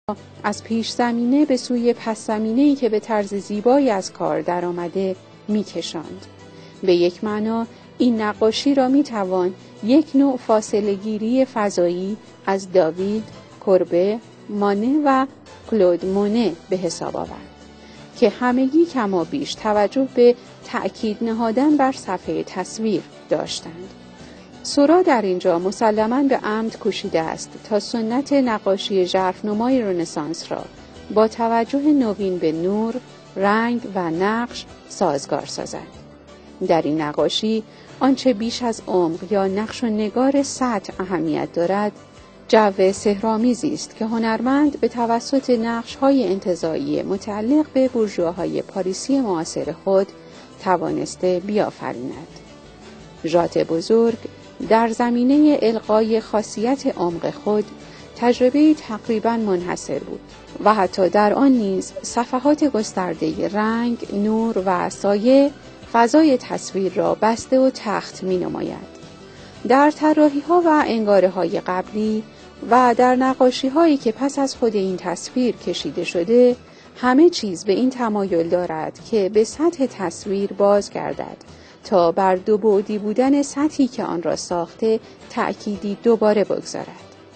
از پیش زمینه به سوی پس زمینه‌ای که به طرز زیبایی از کار درآمده می‌کشاند. به یک معنا این نقاشی را می‌توان یک نوع فاصله گیری فضایی از داوید، کوربه، مانه و کلود مونه به حساب آورد که همگی کما بیش توجه به تأکید نهادن بر صفحه تصویر داشتند. سورا در اینجا مسلماً به عمد کوشیده است تا سنت نقاشی ژرف‌نمای رنسانس را با توجه نوین به نور، رنگ و نقش سازگار سازد. در این نقاشی آنچه بیش از عمق یا نقش و نگار سطح اهمیت دارد، جو سحرآمیزی است که هنرمند به توسط نقش‌های انتزاعی متعلق به بورژواهای پاریسی معاصر خود توانسته بیافریند. ژات بزرگ در زمینه القای خاصیت عمق خود تجربه‌ای تقریباً منحصر بود و حتی در آن نیز صفحات گسترده رنگ، نور و سایه فضای تصویر را بسته و تخت می‌نماید. در طراحی‌ها و انگاره‌های قبلی و در نقاشی‌هایی که پس از خود این تصویر کشیده شده، همه چیز به این تمایل دارد که به سطح تصویر بازگردد تا بر دو بعدی بودن سطحی که آن را ساخته تأکیدی دوباره بگذارد.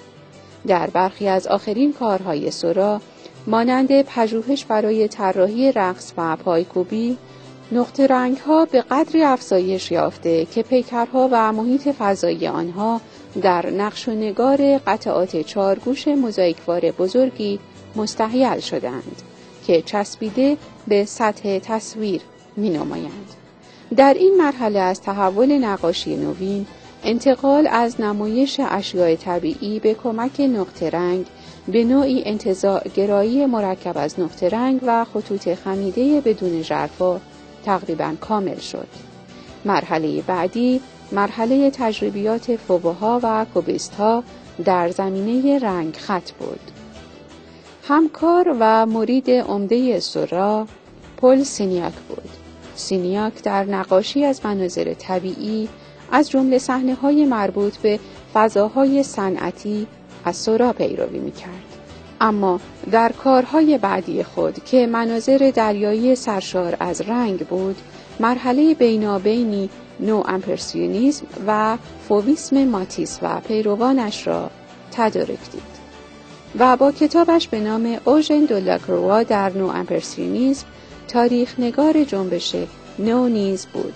در برخی از آخرین کارهای سورا، مانند پژوهش برای طراحی رقص و پایکوبی، نقطه رنگ‌ها به قدری افزایش یافته که پیکرها و محیط فضایی آنها در نقش و نگار قطعات چارگوش موزاییکوار بزرگی مستحیل شدند که چسبیده به سطح تصویر می‌نمایند. در این مرحله از تحول نقاشی نوین، انتقال از نمایش اشیاء طبیعی به کمک نقطه رنگ به نوعی انتزاع گرایی مرکب از نقطه رنگ و خطوط خمیده بدون ژرفا تقریباً کامل شد. مرحله بعدی، مرحله تجربیات فوبوها و کوبیست‌ها در زمینه رنگ خط بود. همکار و مرید عمده سورا پل سینیاک بود. سینیاک در نقاشی از مناظر طبیعی از جمله صحنه‌های مربوط به فضاهای صنعتی از سورا پیروی می‌کرد. اما در کارهای بعدی خود که مناظر دریایی سرشار از رنگ بود، مرحله بینابینی نو امپرسیونیسم و فوویسم ماتیس و پیروانش را تدارک دید و با کتابش به نام اوژن دولاکروا در نو امپرسیونیسم تاریخ نگار جنبش نو نیز بود.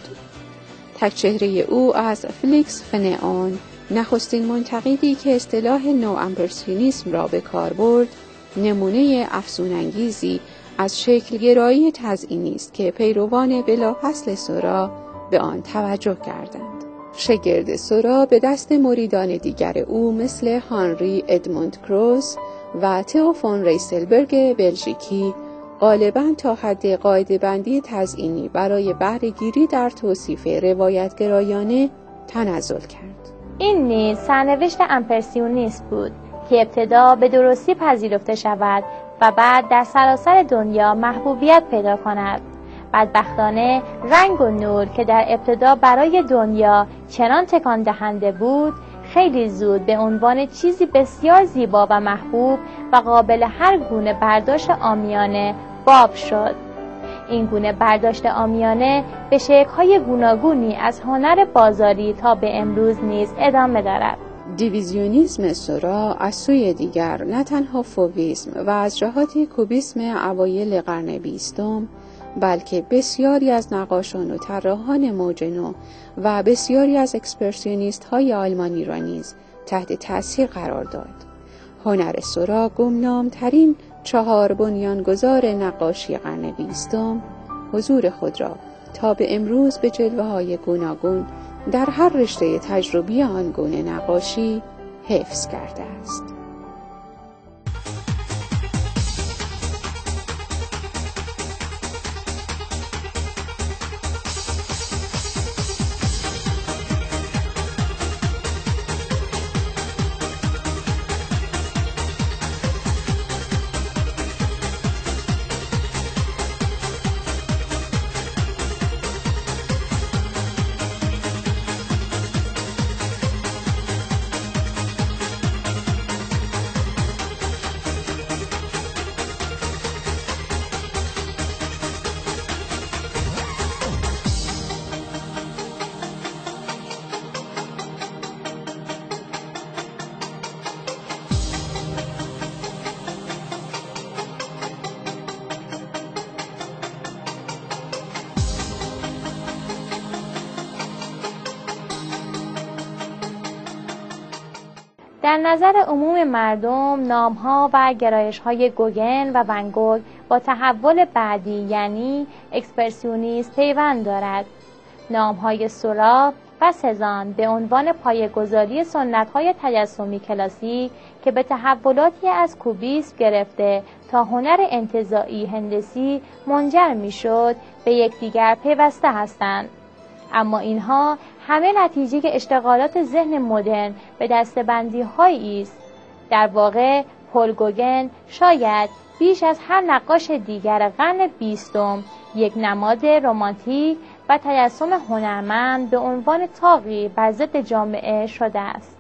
تکچهره او از فلیکس فنئون، نخستین منتقدی که اصطلاح نو امپرسیونیسم را به کار برد، نمونه افسون‌انگیزی از شکلگرایی تزئینی است که پیروان بلافاصله سورا به آن توجه کردند. شاگرد سورا به دست مریدان دیگر او مثل هانری ادموند کروس و تئو فون ریسلبرگ بلژیکی غالباً تا حد قاعده‌بندی تزئینی برای بهره‌گیری در توصیف روایتگرایانه تنزل کرد. این نیز سرنوشت امپرسیونیسم بود که ابتدا به درستی پذیرفته شود و بعد در سراسر دنیا محبوبیت پیدا کند. بدبختانه رنگ و نور که در ابتدا برای دنیا چنان تکان دهنده بود، خیلی زود به عنوان چیزی بسیار زیبا و محبوب و قابل هر گونه برداشت عامیانه باب شد. این گونه برداشت عامیانه به شکل‌های گوناگونی از هنر بازاری تا به امروز نیز ادامه دارد. دیویزیونیسم سورا از سوی دیگر نه تنها فوویسم و از جهات کوبیسم اوایل قرن 20 بلکه بسیاری از نقاشان و طراحان موج نو و بسیاری از اکسپرسیونیست های آلمانی را نیز تحت تأثیر قرار داد. هنر سورا گمنام‌ترین 4 بنیانگذار نقاشی قرن 20 حضور خود را تا به امروز به جلوه‌های گوناگون در هر رشته تجربی آن گونه نقاشی حفظ کرده است. در نظر عموم مردم نام‌ها و گرایش‌های گوگن و ون گوگ با تحول بعدی یعنی اکسپرسیونیسم پیوند دارد. نام‌های سورا و سزان به عنوان پایه‌گذاری سنت‌های تجسمی کلاسیک که به تحولاتی از کوبیسم گرفته تا هنر انتزاعی هندسی منجر می‌شد به یکدیگر پیوسته هستند. اما اینها همه نتیجه اشتغالات ذهن مدرن به دسته‌بندی‌هایی است. در واقع پل گوگن شاید بیش از هر نقاش دیگر قرن 20 یک نماد رمانتیک و تجسم هنرمند به عنوان طاغی بر ضد جامعه شده است.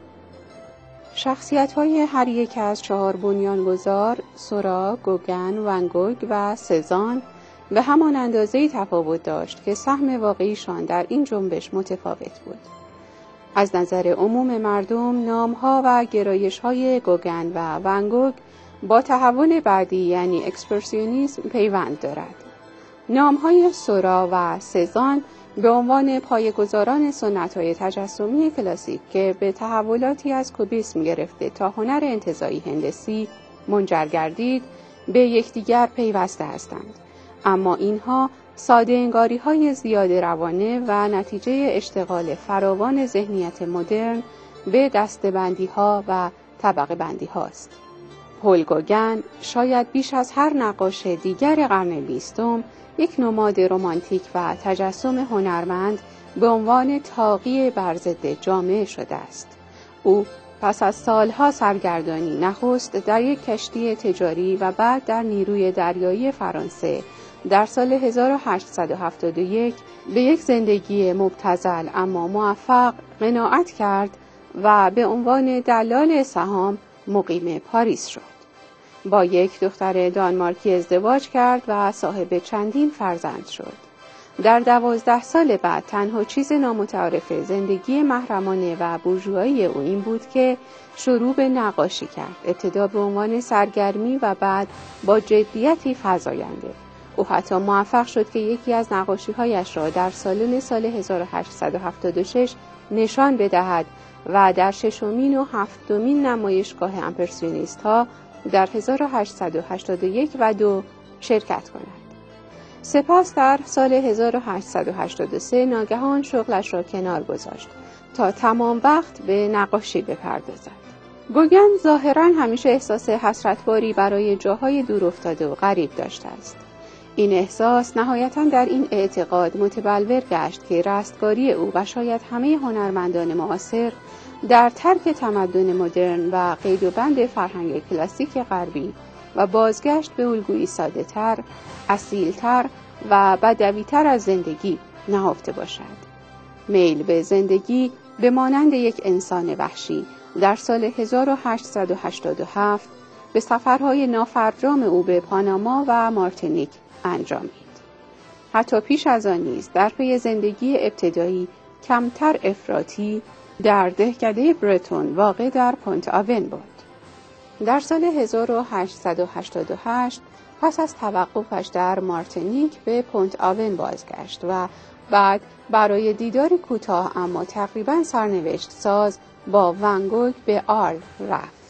شخصیت‌های هر یک از 4 بنیانگذار، سورا، گوگن، ون گوگ و سزان به همان اندازه‌ای تفاوت داشت که سهم واقعیشان در این جنبش متفاوت بود. از نظر عموم مردم، نام‌ها و گرایش‌های گوگن و ون گوگ با تحول بعدی یعنی اکسپرسیونیسم پیوند دارد. نام‌های سورا و سزان به عنوان پایه‌گذاران سنت‌های تجسمی کلاسیک که به تحولاتی از کوبیسم گرفته تا هنر انتزاعی هندسی منجر گردید، به یکدیگر پیوسته هستند. اما اینها ساده انگاری‌های زیاد روانه و نتیجه اشتغال فراوان ذهنیت مدرن به دسته‌بندی‌ها و طبقه بندی‌هاست. پل گوگن شاید بیش از هر نقاش دیگر قرن 20 یک نماد رمانتیک و تجسم هنرمند به عنوان طاغی بر ضد جامعه شده است. او پس از سالها سرگردانی نخست در یک کشتی تجاری و بعد در نیروی دریایی فرانسه در سال 1871 به یک زندگی مبتذل اما موفق قناعت کرد و به عنوان دلال سهام مقیم پاریس شد. با یک دختر دانمارکی ازدواج کرد و صاحب چندین فرزند شد. در 12 سال بعد تنها چیز نامتعارف زندگی محرمانه و بورژوایی او این بود که شروع به نقاشی کرد، ابتدا به عنوان سرگرمی و بعد با جدیتی فزاینده. او حتی موفق شد که یکی از نقاشی‌هایش را در سالن سال 1876 نشان بدهد و در 6مین و 7مین نمایشگاه امپرسیونیست‌ها در 1881 و 2 شرکت کند. سپس در سال 1883 ناگهان شغلش را کنار گذاشت تا تمام وقت به نقاشی بپردازد. گوگن ظاهراً همیشه احساس حسرتباری برای جاهای دور افتاده و غریب داشته است. این احساس نهایتاً در این اعتقاد متبلور گشت که رستگاری او و شاید همه هنرمندان معاصر در ترک تمدن مدرن و قید و بند فرهنگ کلاسیک غربی و بازگشت به الگویی ساده‌تر، اصیل‌تر و بدوی‌تر از زندگی نهفته باشد. میل به زندگی به مانند یک انسان وحشی در سال 1887 به سفرهای نافرجام او به پاناما و مارتینیک انجامید. حتی پیش از آن نیز در پی زندگی ابتدایی کمتر افراطی در دهکده برتون واقع در پونت آون بود. در سال 1888 پس از توقفش در مارتینیک به پونت آون بازگشت و بعد برای دیداری کوتاه اما تقریباً سرنوشت ساز با ون گوگ به آرل رفت.